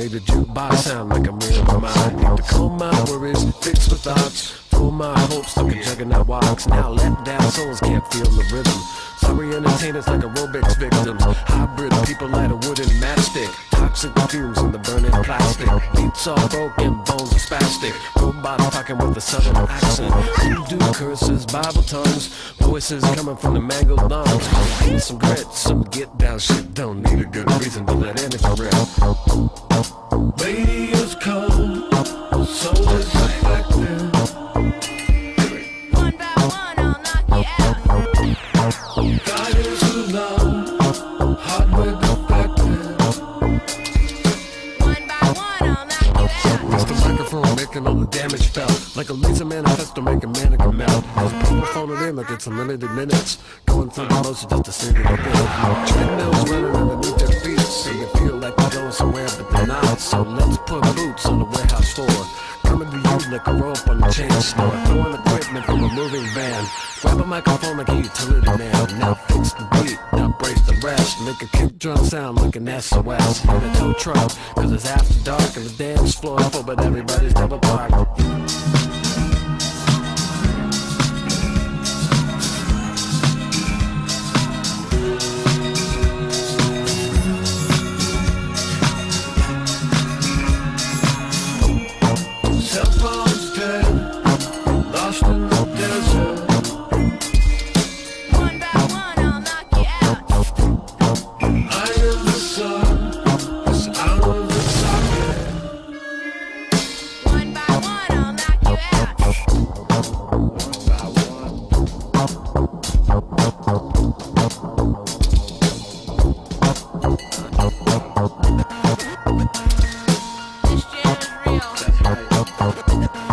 made the jukebox sound like a mirror of mine. Need to calm my worries, fix my thoughts, full my hopes like a juggernaut walks. Now let down souls can't feel the rhythm. Sorry entertainers like aerobics victims. Hybrid people light a wooden matchstick. Toxic fumes in the burning plastic. Beats all broken, bones are spastic. Robots talking with a southern accent. Voodoo curses, Bible tongues. Voices coming from the mangled lungs. Need some grit, some get down shit. Don't need a good reason to let anything rip. Radio's cold, soul is reflective. One by one, I'll knock you out. Guidance too low, hardware defective. One by one, I'll knock you out. It's the microphone making all the damage felt. Like a laser manifesto making mannequin melt. As people phone it in like it's unlimited minutes. Going through the motion just to see it a bit. Treadmills running underneath their feet. So you feel like you're going somewhere but they're not. So let's put boots on the warehouse floor. Coming to you like a rope on the chain store. Throwing equipment from a moving van. Grab a microphone like a utility man. Now fix the beat, now brace the rest. Make a kick drum sound like an SOS. Hit a tow truck, cause it's after dark. And the dance floor is full but everybody's double parked. Cellphone's dead, lost in the desert. One by one, I'll knock you out. Eye in the sun, it's out of the socket. One by one, I'll knock you out. This jam is real. That's right.